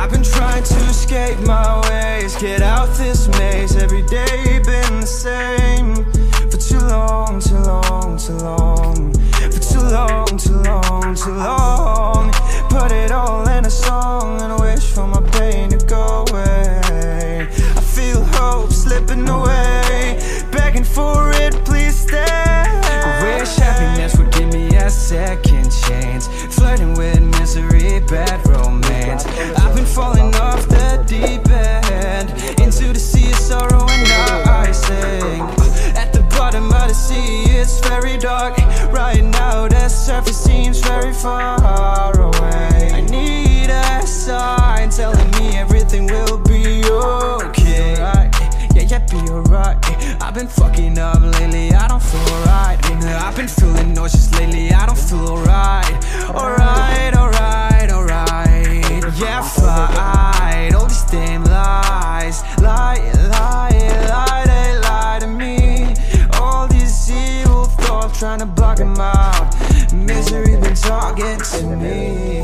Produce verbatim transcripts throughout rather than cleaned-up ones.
I've been trying to escape my ways, get out this maze. Every day been the same for too long, too long, too long. For too long, too long, too long. Put it all in a song and wish for my pain to go away. I feel hope slipping away, begging for it, please stay. Wish happiness would give me a second chance. Flirting with misery, bad romance. I've been falling off the deep end into the sea of sorrow, and now I sing. At the bottom of the sea, it's very dark. Right now the surface seems very far away. I need a sign telling me everything will be okay. Yeah, yeah, be alright. I've been fucking up lately, I don't feel right. I've been feeling nauseous lately, I don't feel alright. Alright, alright, alright. Yeah, fight all these damn lies. Lie, lie, lie, they lie to me. All these evil thoughts trying to block them out. Misery been talking to me.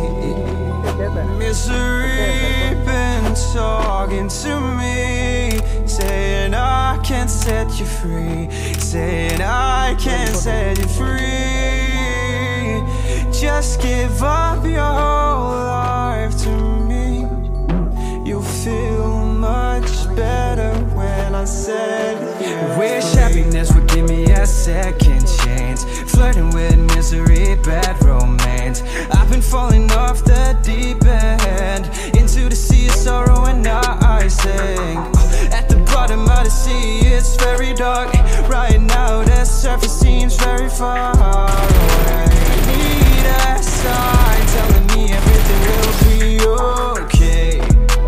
Misery been talking to me, saying I can't set you free, saying I can't set you free. Just give up your whole life to me. You'll feel much better when I said yes. Wish happiness would give me a second chance. Flirting with misery, bad romance. I've been falling off the deep end into the sea of sorrow, and now I sing. At the bottom of the sea, it's very dark. Right now the surface seems very far away. I need a sign telling me everything will be okay.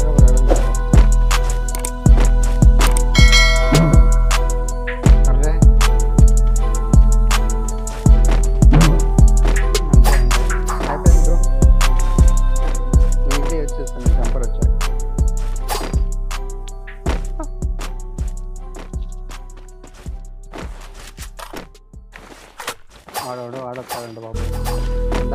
ఆడవాడు ఆడొస్తాడంట బాబు ఉందా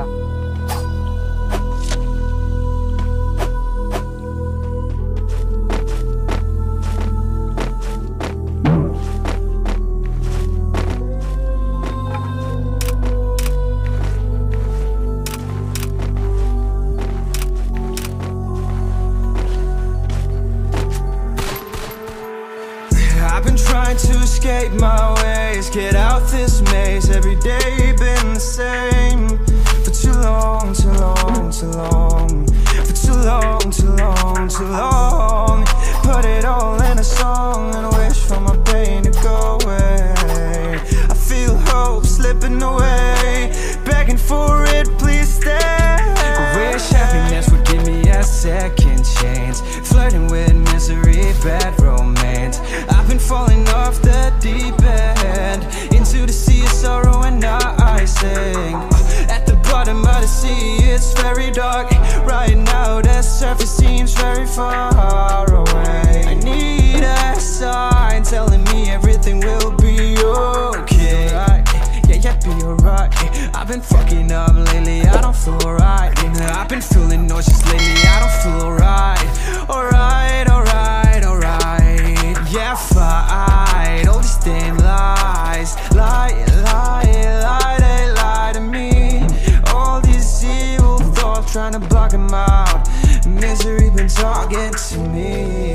I've been trying to escape my ways, get out this maze. Every day been the same for too long, too long, too long. For too long, too long, too long. Put it all in a song and wish for my pain to go away. I feel hope slipping away, begging for it, please stay. Wish happiness would give me a second chance. Flirting with misery, bad romance. I've been falling off the deep end into the sea of sorrow, and now I sing. At the bottom of the sea, it's very dark. Right now the surface seems very far away. I need a sign telling me everything will be okay. Yeah, yeah, be alright. I've been fucking up lately, I don't feel alright. I've been feeling nauseous lately, I don't feel alright. Alright, alright, alright. Yeah, fight all these damn lies. Lie, lie, lie, they lie to me. All these evil thoughts trying to block them out. Misery been talking to me.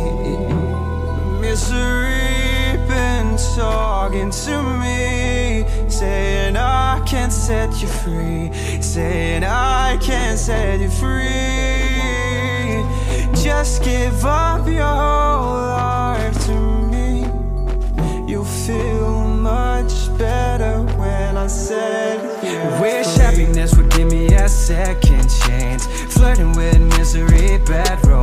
Misery been talking to me, saying I can't set you free, saying I can't set you free. Just give up your whole life to me. You'll feel much better when I said yes. Wish happiness would give me a second chance. Flirting with misery, bad romance.